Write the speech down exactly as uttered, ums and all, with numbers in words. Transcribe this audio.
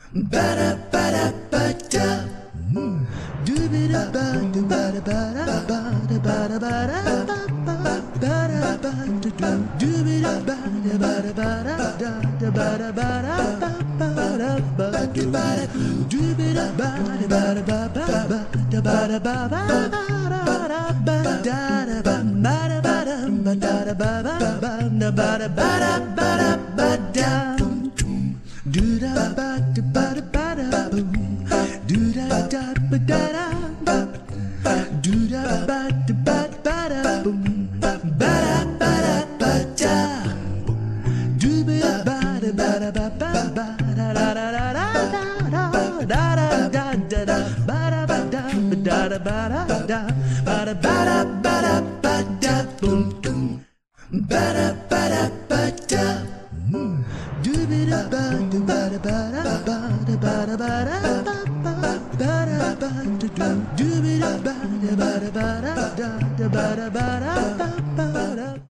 ba da ba da ba da. Do ba da ba do ba da ba da ba da ba da ba da ba ba ba da ba do do. Do ba da ba da ba da ba da da da ba da ba da ba ba da ba do ba da. Do ba da ba da ba da ba ba ba da ba da ba ba ba da ba da da ba ba da ba da ba da da ba ba ba da ba da ba da ba da ba da. Do da ba da ba da ba da boom. Do da da ba da da ba. Do da ba da ba ba da boom. Ba da ba da ba da. Do ba ba da ba da ba ba ba da da da da da da da da da da ba da ba da ba da da ba da da ba da ba da ba da ba da boom boom. Ba da ba da ba da. Do ba da ba do ba da ba da ba da ba da ba da ba ba ba da ba do do. Do ba da ba da ba da ba da da da ba da ba da ba ba